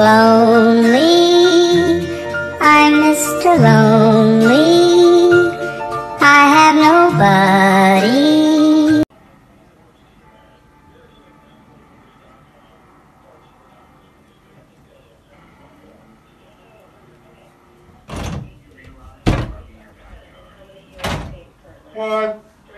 lonely. I'm Mr. Lonely. I have nobody. What?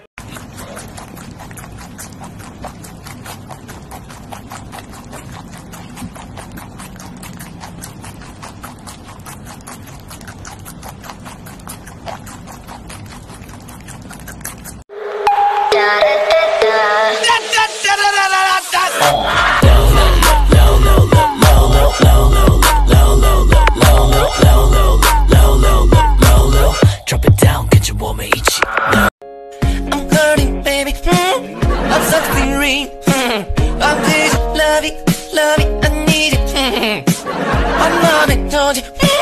Drop it down, get your woman itchy. I'm hurting, baby. I'm something real. I'm this love it, I need it. I'm not told you.